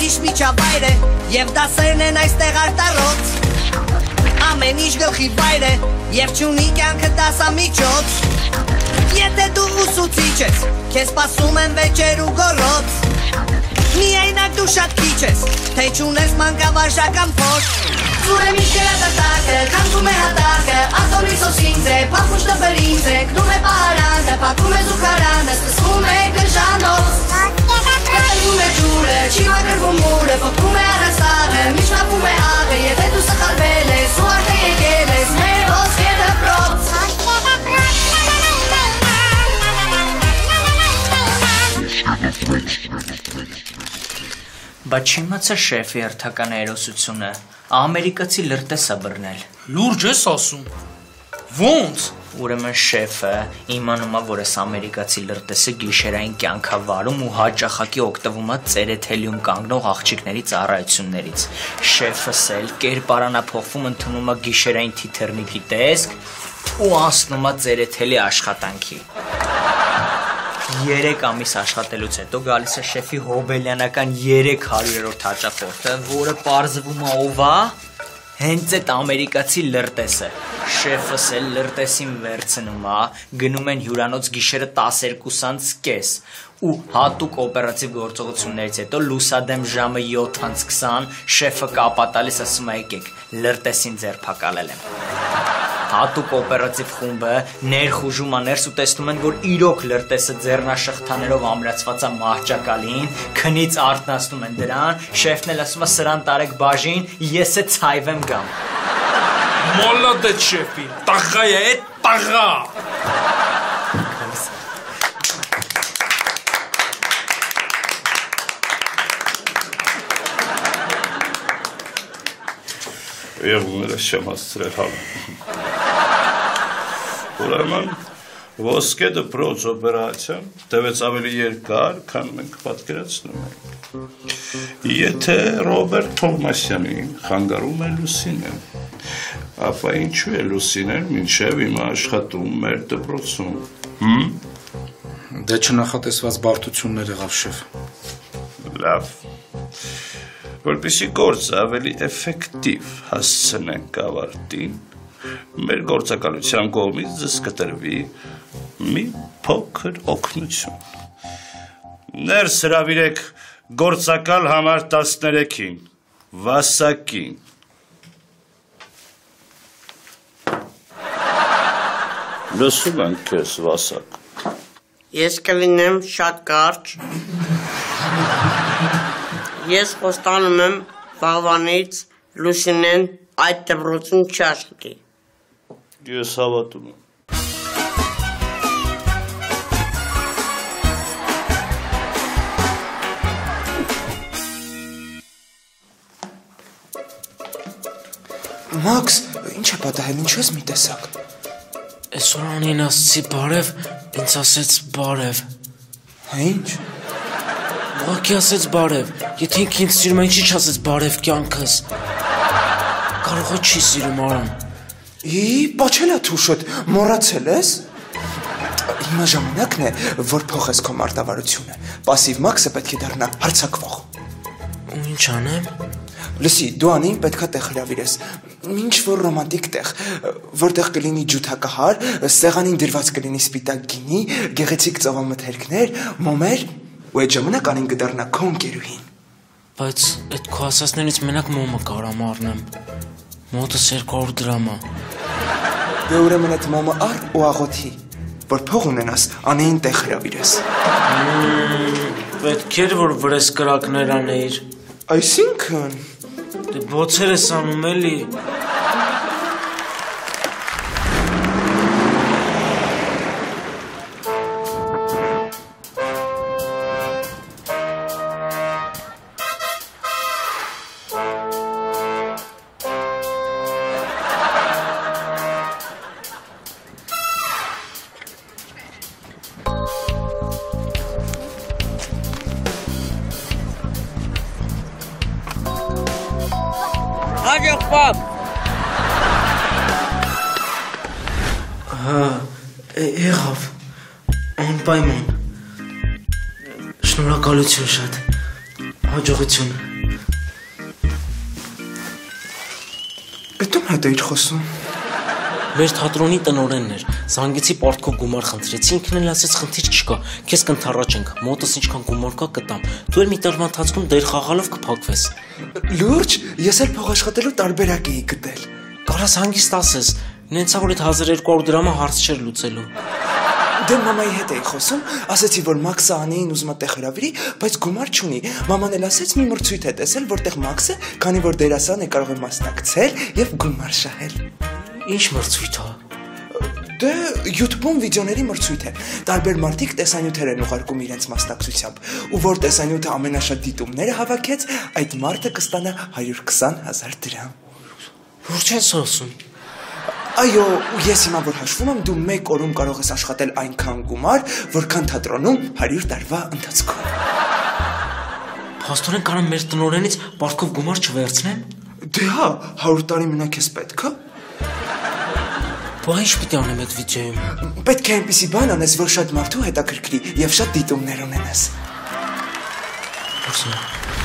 ինչ միջավայր է Եվ դասերն են այստեղ արտառոց Ամեն ինչ գլխի վայր է Եվ չունի կյանքը դասամիջոց Եթե դու ուսուցիչ ես Քեզ սպասում են վեճեր ու գոռոց Միայնակ դու շատ քիչ ես Թե չունես մանկավարժական փորձ Զուրը միշտ գրադատակը Քանդում է հատակը Ատորի սոսինձ է Պապուշտը բրինձ է Կնում է պահարանքը Պակում է զուգարանը Սկսվում է գժանոց Կտրվում է ջուրը Չի մակրվում մուրը Պոկվում է առաստաղը Միջնապում է աղը Եթե դու սխալվել ես Ու արդե եկել ես Մեր ոսկե դպրոց Բայց չիմացա շեֆի հերթական հերոսությունը Ամերիկացի լրտեսա բռնել Լուրջ ես ասում Ոնց Ուրեմն շեֆը իմանում է որ այս ամերիկացի լրտեսը գիշերային կյանքա վարում ու հաճախակի օգտվում է ծերեթելիում կանգնող աղջիկների ծառայություններից Շեֆս էլ կերպարանափոխվում ընդունում է գիշերային թիթեռնիկի տեսք ու անցնում է ծերեթելի աշխատանքի 3 ամիս աշխատելուց հետո գալիս է շեֆի հոբելյանական 300-րդ հաճախորդը, որը պարզվում է ով է, հենց այդ ամերիկացի լրտեսը։ Շեֆս էլ լրտեսին վերցնում է, գնում են հյուրանոց գիշերը 12:30 ու հատուկ օպերատիվ գործողություններից հետո լուսադեմ ժամը 7:20 շեֆը կապա տալիս ասում է եկեք, լրտեսին ձերբակալել եմ։ Հատուկ օպերատիվ խումբը ներխուժում է ներս ու տեսնում են, որ իրոք լրտեսը ձեռնաշղթաներով ամրացված է մահճակալին, քնից արթնացնում են դրան, շեֆն էլ ասում է սրան տարեք բաժին, ես է ցայվեմ գամ։ Մոլոդետ շեֆի, տաղա է, տաղա։ Եվ ուներս չեմ հասցրել հալը։ Ուրեմն ոսկե դպրոց օպերացիան տևեց ավելի երկար, քան մենք պատկերացնում ենք։ Եթե Ռոբերտ Թովմասյանին խանգարում է Լուսինեն, ապա ինչու է Լուսինեն մինչև հիմա աշխատում մեր դպրոցում։ Դե չնախատեսված բարդություններ եղավ շեֆ։ Լավ։ Որպեսզի գործը ավելի էֆեկտիվ հասցնենք ավարտին, մեր գործակալության կողմից ձեզ կտրվի մի փոքր օգնություն։ Ներս հրավիրեք գործակալ համար 13-ին, Վասակին։ Լսում ենք քեզ, Վասակ։ Ես կլինեմ շատ կարճ։ Ես խոստանում եմ վաղվանից Լուսինեն այդ դպրոցում չաշխատի։ Ես հավատում եմ։ Մաքս, ինչ է պատահել, ինչու ես մի տեսակ։ Այսօր անին ասացի բարև, ինձ ասեց բարև։ Հա ինչ։ Ուղղակի ասեց բարև, եթե ինքը ինձ սիրում է, ինչի չասեց բարև կյանքս։ Կարող է չի սիրում Արամ։ Պաչելա թուշոտ, մոռացել ես։ Հիմա ժամանակն է, որ փոխես քո մարտավարությունը։ Պասիվ Մաքսը պետք է դառնա հարձակվող։ Ու ինչ անեմ։ Լսի, դու անին պետքա տեղ հրավիրես։ Ինչ որ ռոմանտիկ տեղ, որտեղ կլինի ջութակահար, սեղանին դրված կլինի սպիտակ գինի, գեղեցիկ ծովամթերքներ, մոմեր, ու այդ ժամանակ անին կդառնա քո ընկերուհին։ Բայց այդ քո ասածներից մենակ մոմը կարամ առնեմ։ Մոտս 200 դրամ է։ Դե ուրեմն այդ մոմը առ ու աղոթի, որ փող ունենաս, անին տեղ հրավիրես։ Պետք էր որ վրես կրակներ անեիր։ Այսինքն Դե բոցեր ես անում էլի։ Հաջող պապ։ Եղավ, անպայման։ Շնորհակալություն շատ, հաջողություն։ Էդու հետ էիր խոսում։ Մեր թատրոնի տնօրենն էր։ Զանգեցի պարտքով գումար խնդրեցի, ինքն էլ ասեց խնդիր չկա։ Քեզ կընթառաջենք, մոտս ինչքան գումար կա կտամ։ Դու էլ մի տարվա ընթացքում դեր խաղալով կփակվես։ Լուրջ, ես էլ փող աշխատելու տարբերակ էի գտել։ Կարաս հանգիստ ասես, նենցա որ այդ 1200 դրամը հարց չէր լուծելու։ Դե մամայի հետ էի խոսում, ասեցի որ Մաքսը Անեին ուզում է տեղ հրավիրի, բայց գումար չունի։ Մաման էլ ասեց մի մրցույթ է տեսել, որտեղ Մաքսը, քանի որ դերասան է, կարող է մասնակցել եւ գումար շահել։ Ինչ մրցույթ է։ Դե YouTube-ում վիդեոների մրցույթ է։ Տարբեր մարդիկ տեսանյութեր են ուղարկում իրենց մասնակցությամբ, ու որ տեսանյութը ամենաշատ դիտումները հավաքեց, այդ մարդը կստանա 120,000 դրամ։ Ուրջ ես ասում։ Այո, ես հիմա որ հաշվում եմ, դու մեկ օրում կարող ես աշխատել այնքան գումար, որքան թատրոնում 100 տարվա ընթացքում։ Փաստորեն կարամ մեր տնօրենից պարտքով գումար չվերցնեն։ Դե հա, 100 տարի մնա քեզ պետք է։ Բա ինչ պիտի անեմ այդ վիդեոյում։ Պետք է այնպիսի բան անես, որ շատ մարդու հետաքրքրի եւ շատ դիտումներ ունենաս։ Ուրսա։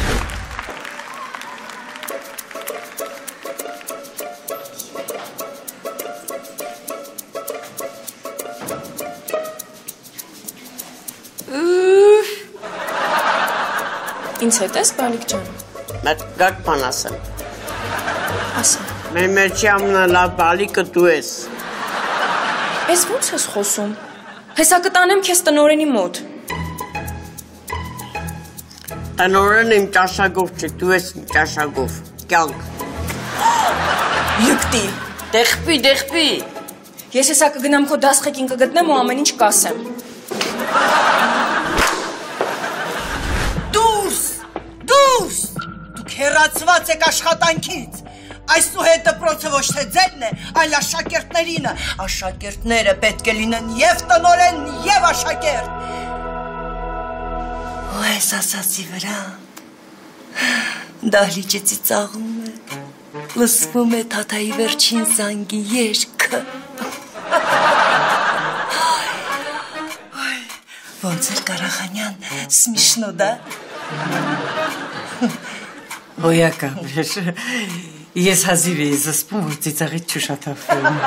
Ինձ հետ ես, բալիկ ջան։ Մեկ գակ բան ասեմ։ Ասա։ Մեր մեջի ամենալավ բալիկը դու ես։ Ես ո՞նց ես խոսում։ Հեսա կտանեմ քեզ տնօրենի մոտ։ Տնօրենը իմ ճաշակով չէ, դու ես իմ ճաշակով։ Կյանք։ Յուկտի։ Դեղպի։ Ես հեսա կգնամ քո դասխեկին կգտնեմ ու ամեն ինչ կասեմ։ Դուրս։ Դուք հեռացված եք աշխատանքից։ Այսուհետ դպրոցը ոչ թե ձերն է, այլ աշակերտներինը։ Աշակերտները պետք է լինեն եւ տնօրեն, եւ աշակերտ։ Ու այս ասացի վրա դահլիճի ծիծաղում է, լսվում է թաթայի վերջին զանգի երգը։ Ոնց էր Կարախանյան, смешно, да? Ոյակա, ես հազիվ էի զսպում, որ ծիծաղից չուշաթափվեմ։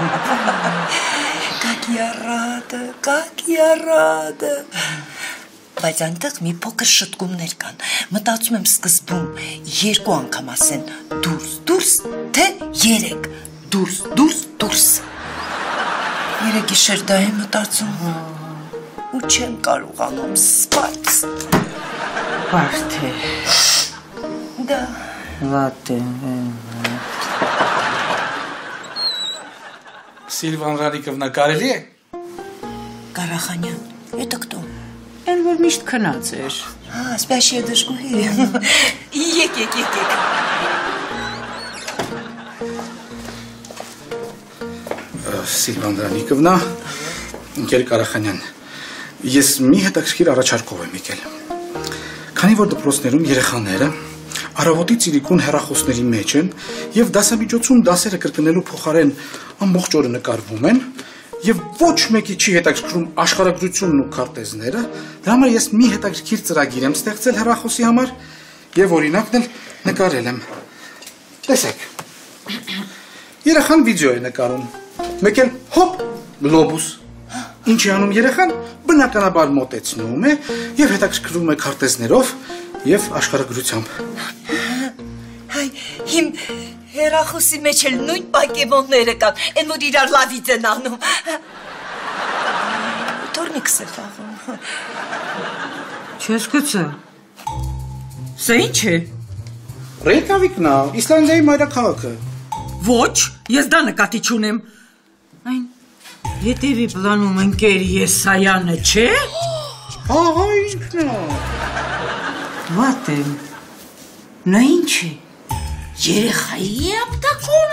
Как я рада։ Բայց այնտեղ մի փոքր շտկումներ կան։ Մտածում եմ սկզբում 2 անգամ ասեն դուրս, թե 3 դուրս։ Երեք գիշեր դա եմ մտածում ու չեմ կարողանում սպառց։ Բարդ է։ Да. Վատ է։ Սիլվան Ռալիկովնա, կարելի է։ Կարախանյան, это кто? Էլ որ միշտ քնած էր։ Спящая дошкули։ Եկ։ Սիլվան Ռալիկովնա, ընկեր Կարախանյան, ես մի հետաքրքիր առաջարկով եմ եկել։ Քանի որ դպրոցներում երեխաները առավոտի ծիրիկուն հեռախոսների մեջ են եւ դասամիջոցում դասերը կրկնելու փոխարեն ամբողջ օրը նկարվում են եւ ոչ մեկի չի հետաքրքրում աշխարհագրությունն ու քարտեզները, դրա համար ես մի հետաքրքիր ծրագիր եմ ստեղծել հեռախոսի համար եւ օրինակն էլ նկարել եմ։ Տեսեք։ Երեխան վիդեո է նկարում։ Մեկ էլ հոպ, գլոբուս։ Ինչի անում երեխան, բնականաբար մոտեցնում է եւ հետաքրքրվում է քարտեզներով եւ աշխարհագրությամբ։ Հայ, իմ հեռախոսի մեջ էլ նույն պակեվոնները կան, են որ իրար լավից են անում։ Տորնիկս է խաղում։ Չես գուցե։ Սա ինչ է։ Ռեյկավիկն է, Իսլանդիայի մայրաքաղաքը։ Ոչ, ես դա նկատի չունեմ։ Այն հետևի պլանում ընկեր Եսայանը, չէ։ Ահա ինքն է։ Վատ եմ։ Նա ինչ է։ Երեխայի ապտակում։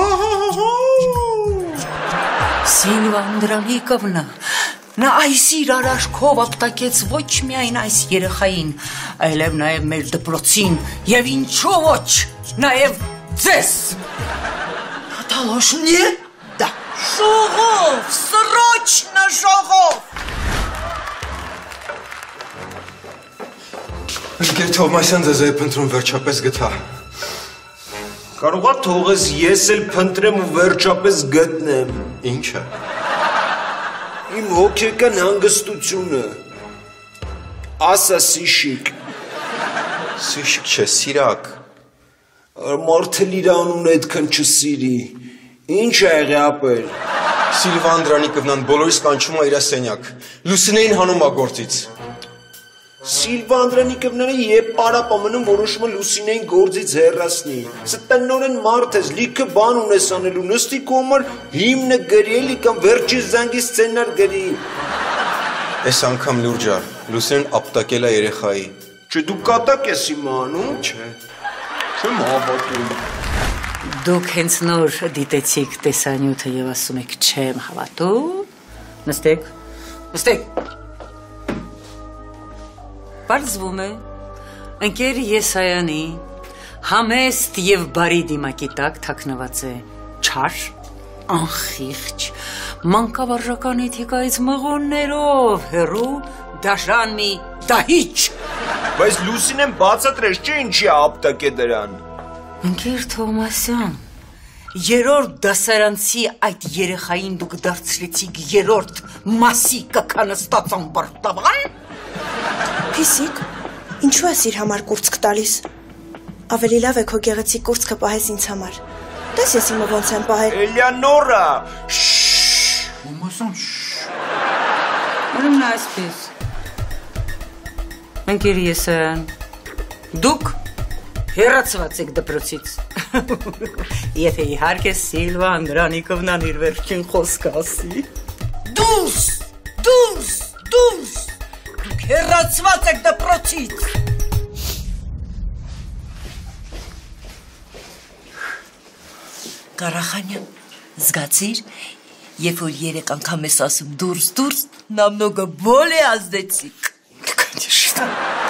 Սիլվան Դրանիկովնա, նա այս իր արաշքով ապտակեց ոչ միայն այս երեխային, այլև նաև մեր դպրոցին և ինչու ոչ, նաև ձեզ։ Տալոշնի, դա շողով, սրոչնա շողով։ Ընկեր Թովմասյան ձեզ է փնտրում վերջապես գտա։ Կարողա թողես ես էլ փնտրեմ ու վերջապես գտնեմ։ Ինչը։ Իմ հոգեկան հանգստությունը։ Ասա Սիշիկ։ Սիշիկ չէ, Սիրակ։ Մարդը իր անունը այդքան չսիրի։ Ինչ է եղել ապեր։ Սիլվա Անդրանիկովնան բոլորիս կանչում է իր սենյակ։ Լուսինեին հանում է գործից։ Սիլվա Անդրանիկովնանը երբ պարապ ամնում որոշում է Լուսինեին գործից հեռացնի։ Սա տնօրեն մարդ ես, լիքը բան ունես անելու, նստի քո համար հիմնը գրի էլի կամ վերջի զանգի սցենար գրի։ Այս անգամ լուրջ ա, Լուսինեն ապտակել է երեխայի։ Չէ, դու կատակ ես իմը անում։ Չէ։ Չեմ հավատում։ Դուք հենց նոր դիտեցիք տեսանյութը եւ ասում եք չեմ հավատում։ Նստեք։ Պարզվում է, ընկեր Եսայանի համեստ եւ բարի դիմակի տակ թաքնված է չար, անխիղճ, մանկավարժական էթիկայից մղոններով հեռու դաշան մի դահիճ։ Բայց Լուսինեն բացատրեց, չէ՞ ինչի է ապտակե դրան։ Ընկեր Թոմասյան, երրորդ դասարանցի այդ երեխային դուք դարձրեցիք երրորդ մասի կքանստած ամբարտավան։ Փիսիկ, ինչու ես իր համար կուրծք տալիս։ Ավելի լավ է քո գեղեցիկ կուրծքը պահես ինձ համար։ Տես ես իմը ոնց եմ պահել։ Էլեոնորա։ Թոմասյան, ուրեմն այսպես։ Ընկեր Եսայան, դուք հեռացված եք դպրոցից։ Եթե իհարկե Սիլվա Անդրանիկովնան իր վերջին խոսքը ասի։ Դուրս, դուրս, դուրս։ Դուք հեռացված եք դպրոցից։ Կարախանյան, զգացիր, երբ որ 3 անգամ ես ասում դուրս, դուրս, намного более ազդեցիկ։ Конечно.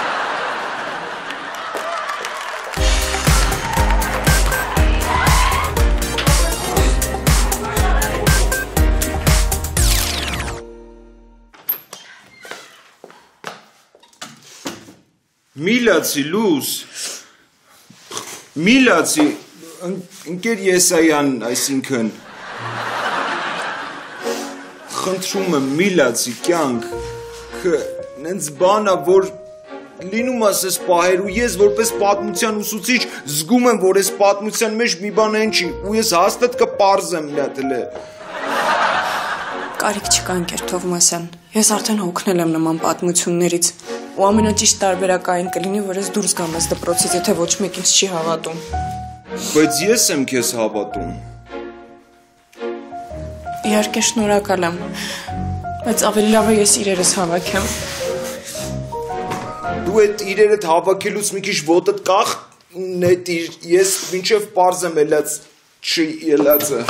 Միլացի լուս, միլացի, ընկեր Եսայան, այսինքն, խնդրում եմ միլացի կյանք, նենց բանա, որ լինում ասես պահեր ու ես որպես պատմության ուսուցիչ զգում եմ, որ ես պատմության մեջ մի բան են չի ու ես հաստատ կպարզեմ նյատել է։ Կարիք չկա ընկեր Թովմասյան, ես արդեն հոգնել եմ նման պատմություններից ու ամենաճիշտ տարբերակային կլինի, որ ես դուրս գամ ես դպրոցից, եթե ոչ մեկ ինձ չի հավատում։ Բայց ես եմ քեզ հավատում։ Իհարկե շնորհակալ եմ, բայց ավելի լավ է ես իրերս հավաքեմ։ Դու այդ իրերդ հավաքելուց մի քիչ ոտդ կախ նետիր, ես մինչև պարզեմ ելած չի ելածը։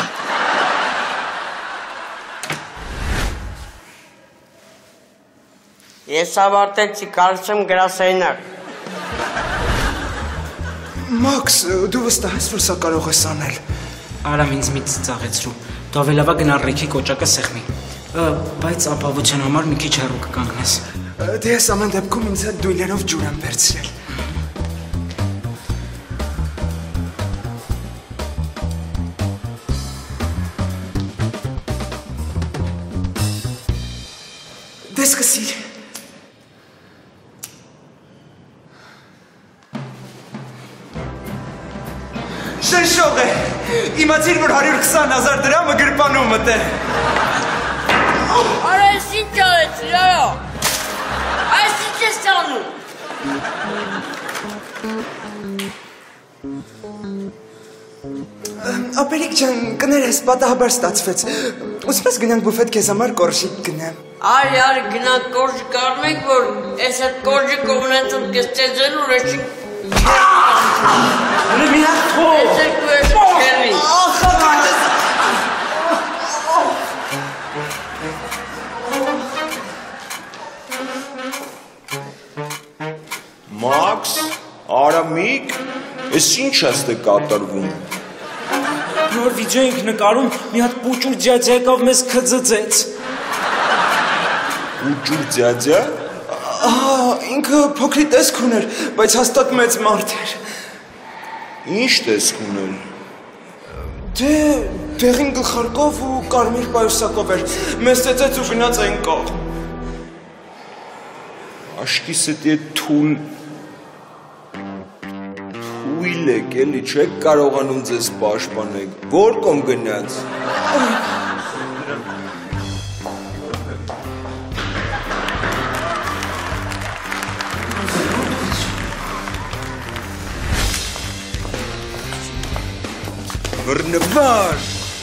Ես ավարտեցի, կարծում եմ գրասենյակ։ Մաքս, դու վստահ ես, որ սա կարող ես անել։ Արամ ինձ մի ծիծաղեցրու։ Դու ավելի լավ է գնալ ռեքի կոճակը սեղմի։ Բայց ապահովության համար մի քիչ հեռու կկանգնես։ Դե ես ամեն դեպքում ինձ հետ դույլերով ջուր եմ վերցրել։ Դե սկսիր։ Շնշող է, իմացիր, որ 120,000 դրամը գրպանումդ է։ Արա ես ինչ արեց, լարո, այս ինչ ես տանում։ Ապերիկ ջան, կներես, պատահաբար ստացվեց։ Ուսպես գնանք բուֆետ քեզ համար կորժիկ գնեմ։ Արի, գնանք կորժիկ առնում եք, որ ես այդ կորժիկը ունեցում կես ծեզելու ռեշին Մի հատ թող։ Ես երկու ես չկերի։ Մաքս, Արամիկ, ես ինչ ես կատարվում։ Նոր վիդեո ենք նկարում, մի հատ պուճուր ջաջա եկավ մեզ քծծեց։ Պուճուր ջաջա։ Ինքը փոքրի տեսք ուներ, բայց հաստատ մեծ մարդ էր։ Ինչ տեսք ուներ։ Դե դեղին գլխարկով ու կարմիր պայուսակով էր։ Մեզ ծեծեց ու գնաց այն կողմ։ Աշկիս էտի թուն թույլ եք էլի չեք կարողանում ձեզ պաշտպանեք։ Որ կողմ գնաց։ Վռնվար։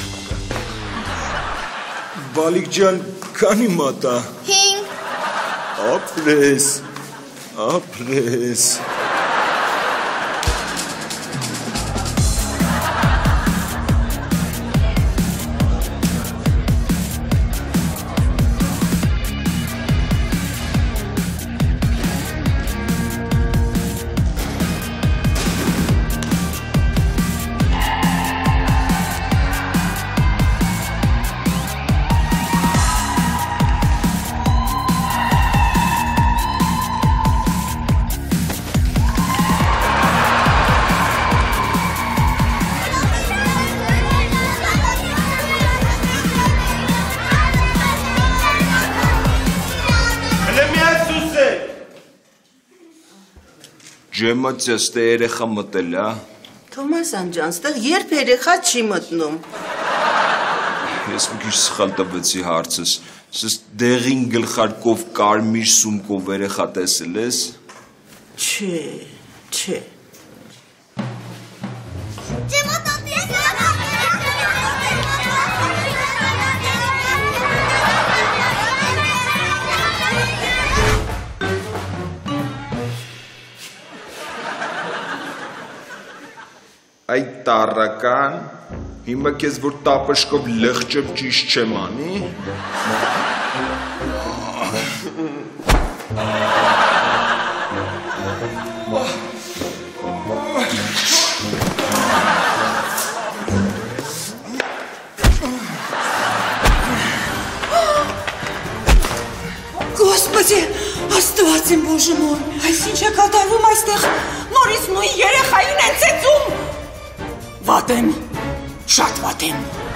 Բալիկ ջան, քանի մատա։ 5 Ապրես։ Ջեմացիա ստե երեխա մտել, հա։ Թոմասյան ջան, ստեղ երբ երեխա չի մտնում։ Ես մի քիչ սխալ տվեցի հարցս։ Սս դեղին գլխարկով կարմիր սումկով երեխա տեսել ես։ Չէ։ Այդ տառական, հիմա քեզ որ տապշկով լղջեմ ճիշտ չեմ անի։ Господи, Աստված իմ Բոժը մոր, այս ինչ է կատարվում այստեղ, նորից նույն երեխային են ծեծում։ Վատեմ, շատ վատեմ։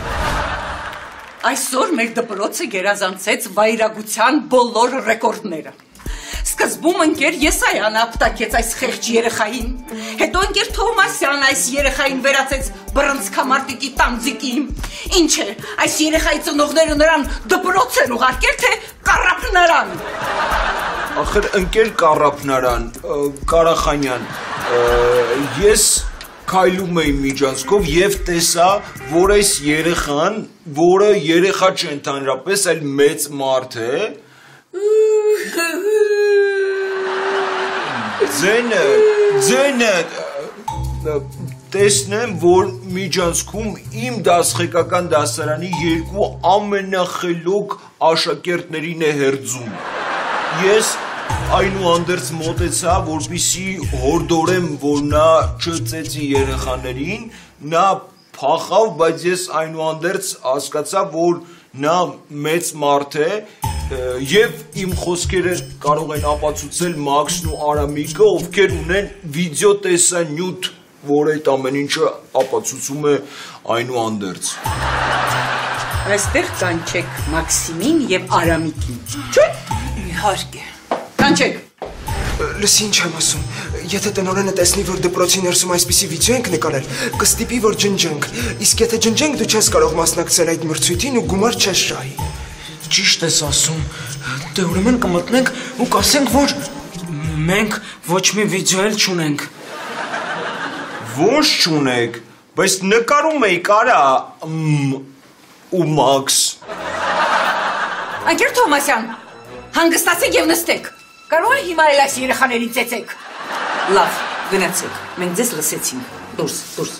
Այսօր մեր դպրոցը գերազանցեց վայրագության բոլոր ռեկորդները։ Սկզբում ընկեր Եսայանը ապտակեց այս խեղճ երեխային, հետո ընկեր Թովմասյան այս երեխային վերածեց բռնցքամարտիկի տանձիկի։ Ինչ է, այս երեխայի ծնողները նրան դպրոց են ուղարկել, թե կառափնարան։ Ախր ընկեր կառափնարան, Կարախանյան, ես քայլում էի միջանցքով եւ տեսա, որ այս երեխան, որը երեխա չէ ընդհանրապես, այլ մեծ մարդ է, ձենը տեսնեմ, որ միջանցքում իմ դասղեկական դասարանի երկու ամենախելոք աշակերտներին է հերձում։ Ես այնուհանդերձ մոտեցա, որպեսզի հորդորեմ, որ նա չծեծի երեխաներին, նա փախավ, բայց ես այնուհանդերձ հասկացա, որ նա մեծ մարդ է, եւ իմ խոսքերը կարող են ապացուցել Մաքսն ու Արամիկը, ովքեր ունեն վիդեո տեսանյութ, որ այդ ամեն ինչը ապացուցում է այնուհանդերձ։ Այստեղ կանչեք Մաքսիմին եւ Արամիկին։ Չէ՞։ Իհարկե։ Կանչեք։ Լսի ինչ եմ ասում, եթե տնօրենը տեսնի, որ դպրոցի ներսում այսպիսի վիդեո ենք նկարել, կստիպի, որ ջնջենք, իսկ եթե ջնջենք, դու չես կարող մասնակցել այդ մրցույթին ու գումար չես շահի։ Ճիշտ ես ասում, դե ուրեմն կմտնենք ու կասենք, որ մենք ոչ մի վիդեո էլ չունենք։ Ոչ չունեք, բայց նկարում էի կարա ու Մաքս։ Անկեր Թոմասյան, հանգստացեք եւ նստեք։ Կարող է հիմա էլ այս երեխաներին ծեծեք։ Լավ, գնացեք, մենք ձեզ լսեցինք։ Դուրս։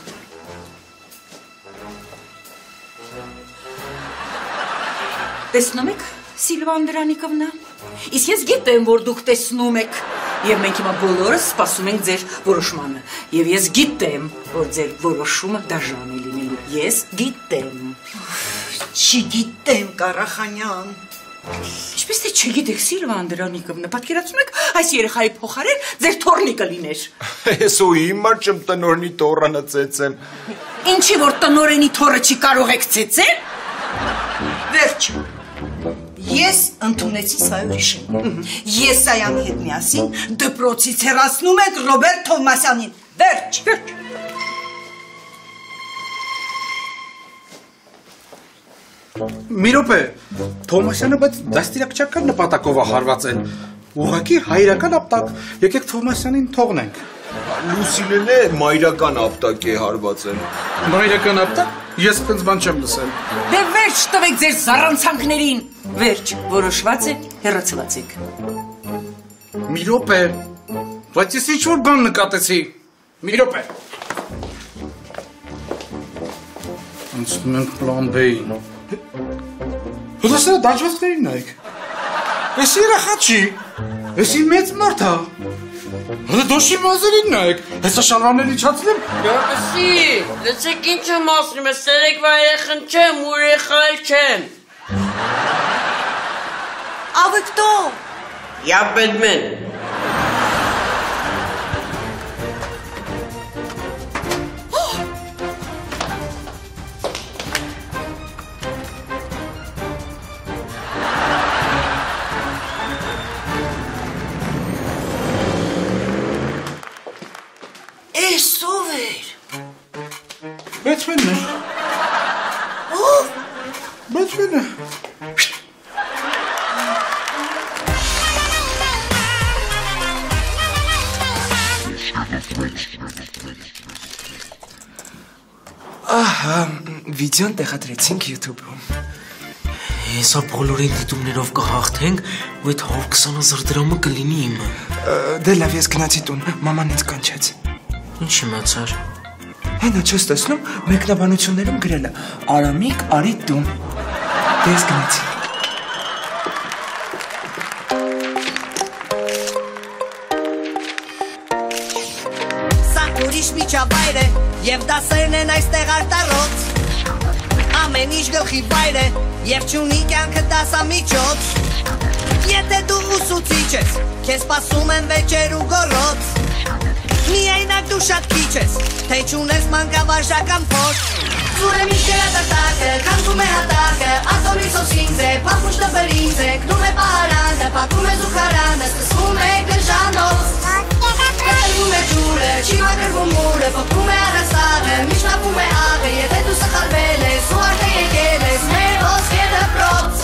Տեսնում եք, Սիլվա Անդրանիկովնա, իսկ ես գիտեմ, որ դուք տեսնում եք, եւ մենք հիմա բոլորս սպասում ենք ձեր որոշմանը, եւ ես գիտեմ, որ ձեր որոշումը դաժան է լինելու, ես գիտեմ։ Չգիտեմ, Կարախանյան։ Ինչպես թե չգիտեք, Սիլվա Անդրանիկովնա, պատկերացնում եք, այս երեխայի փոխարեն ձեր թոռնիկը լիներ։ Ես ու հիմա չեմ տնօրնի թոռանը ծեծեմ։ Ինչի որ տնորենի թորը չի կարող եք ծեծել։ Վերջ։ Ես ընդունեցի Սայորիշին։ Ես Սայանի հետ միասին դպրոցից հեռացնում ենք Ռոբերտ Թովմասյանին։ Վերջ։ Մի րոպե, Թովմասյանը բայց դաստիարակչական նպատակով է հարվածել։ Ուղղակի հայրական ապտակ, եկեք Թովմասյանին թողնենք։ Լուսինեն է մայրական ապտակ է հարվածել։ Մայրական ապտակ։ Ես քնց բան չեմ լսել։ Դե վերջ տվեք ձեր զառանցանքներին։ Վերջ, որոշված է, հեռացված եք։ Մի րոպե։ Բայց ես ինչ-որ բան նկատեցի։ Մի րոպե։ Անցնում ենք պլան B-ին։ Հոդասերը դաջվածքներին նայեք։ Ես երախա չի։ Ես մեծ մարդ է։ Հələ դոշի մազերին նայեք, հեսա շալվարներ իջացնեմ։ Գարպսի, լեցեք ինչ եմ ասնում, ես սերեկվա երեխան չեմ, ուրեխալ չեմ։ А вы кто? Я Бэтмен. Բэтմենն է։ Ո՞վ։ Բэтմենը։ Ահա, վիդեոն տեղադրեցինք YouTube-ում։ Հեսա բոլորին դիտումներով կհաղթենք, ու այդ 120,000 դրամը կլինի իմը։ Դե լավ, ես գնացի տուն, մաման ինձ կանչեց։ Ինչ իմացար։ Հենա չես տեսնում, մեկնաբանություններում գրել է Արամիկ արի տուն։ Դե ես գնացի։ Սա ուրիշ միջավայր է, և դասերն են այստեղ արտառոց։ Ամեն ինչ գլխի վայր է, և չունի կյանքը դասամիջոց։ Եթե դու ուսուցիչ ես, քեզ սպասում են վեճեր ու գոռոց։ Միայնակ դու շատ քիչ ես, թե չունես մանկավարժական փորձ։ Զուրը միշտ երատարտակը, կանցում է հատակը, ատորի սոսինձ է, պապուշտը բրինձ է, կնում է պահարանը, պակում է զուխարանը, սկսվում է գժանոց։ Կտրվում է ջուրը, չի մակրվում մուրը, պոկվում է առաստաղը, միջնապում է աղը, եթե դու սխալվել ես, ու արդե եկել ես, մեր ոսկե դպրոց։